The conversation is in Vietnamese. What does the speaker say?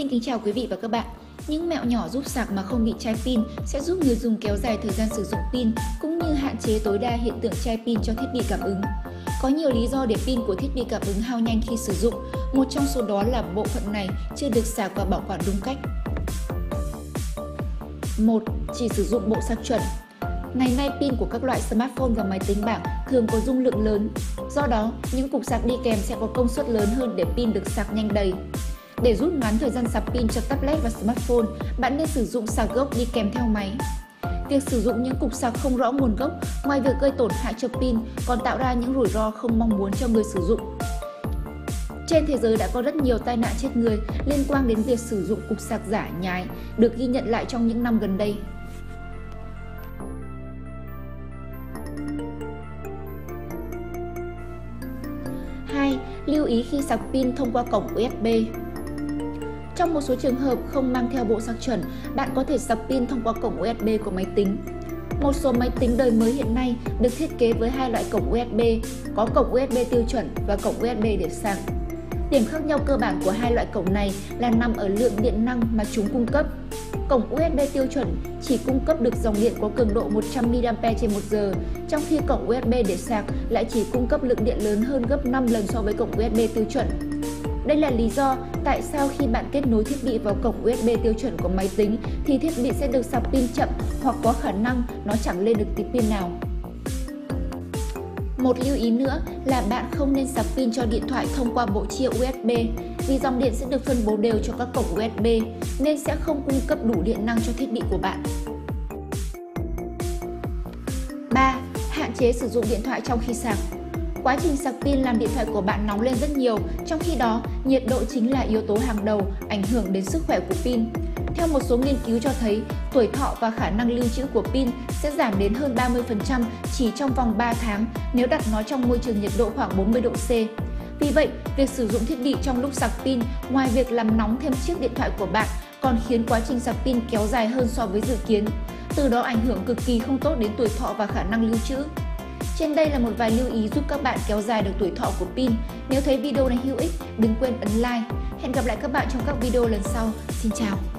Xin kính chào quý vị và các bạn. Những mẹo nhỏ giúp sạc mà không bị chai pin sẽ giúp người dùng kéo dài thời gian sử dụng pin cũng như hạn chế tối đa hiện tượng chai pin cho thiết bị cảm ứng. Có nhiều lý do để pin của thiết bị cảm ứng hao nhanh khi sử dụng, một trong số đó là bộ phận này chưa được sạc và bảo quản đúng cách. 1. Chỉ sử dụng bộ sạc chuẩn. Ngày nay pin của các loại smartphone và máy tính bảng thường có dung lượng lớn. Do đó, những cục sạc đi kèm sẽ có công suất lớn hơn để pin được sạc nhanh đầy. Để rút ngắn thời gian sạc pin cho tablet và smartphone, bạn nên sử dụng sạc gốc đi kèm theo máy. Việc sử dụng những cục sạc không rõ nguồn gốc, ngoài việc gây tổn hại cho pin, còn tạo ra những rủi ro không mong muốn cho người sử dụng. Trên thế giới đã có rất nhiều tai nạn chết người liên quan đến việc sử dụng cục sạc giả nhái, được ghi nhận lại trong những năm gần đây. 2. Lưu ý khi sạc pin thông qua cổng USB. Trong một số trường hợp không mang theo bộ sạc chuẩn, bạn có thể sạc pin thông qua cổng USB của máy tính. Một số máy tính đời mới hiện nay được thiết kế với hai loại cổng USB, có cổng USB tiêu chuẩn và cổng USB để sạc. Điểm khác nhau cơ bản của hai loại cổng này là nằm ở lượng điện năng mà chúng cung cấp. Cổng USB tiêu chuẩn chỉ cung cấp được dòng điện có cường độ 100 mAh/giờ, trong khi cổng USB để sạc lại chỉ cung cấp lượng điện lớn hơn gấp 5 lần so với cổng USB tiêu chuẩn. Đây là lý do tại sao khi bạn kết nối thiết bị vào cổng USB tiêu chuẩn của máy tính thì thiết bị sẽ được sạc pin chậm hoặc có khả năng nó chẳng lên được tí pin nào. Một lưu ý nữa là bạn không nên sạc pin cho điện thoại thông qua bộ chia USB vì dòng điện sẽ được phân bố đều cho các cổng USB nên sẽ không cung cấp đủ điện năng cho thiết bị của bạn. 3. Hạn chế sử dụng điện thoại trong khi sạc. Quá trình sạc pin làm điện thoại của bạn nóng lên rất nhiều, trong khi đó nhiệt độ chính là yếu tố hàng đầu ảnh hưởng đến sức khỏe của pin. Theo một số nghiên cứu cho thấy, tuổi thọ và khả năng lưu trữ của pin sẽ giảm đến hơn 30% chỉ trong vòng 3 tháng nếu đặt nó trong môi trường nhiệt độ khoảng 40 độ C. Vì vậy, việc sử dụng thiết bị trong lúc sạc pin ngoài việc làm nóng thêm chiếc điện thoại của bạn còn khiến quá trình sạc pin kéo dài hơn so với dự kiến, từ đó ảnh hưởng cực kỳ không tốt đến tuổi thọ và khả năng lưu trữ. Trên đây là một vài lưu ý giúp các bạn kéo dài được tuổi thọ của pin. Nếu thấy video này hữu ích, đừng quên ấn like. Hẹn gặp lại các bạn trong các video lần sau. Xin chào!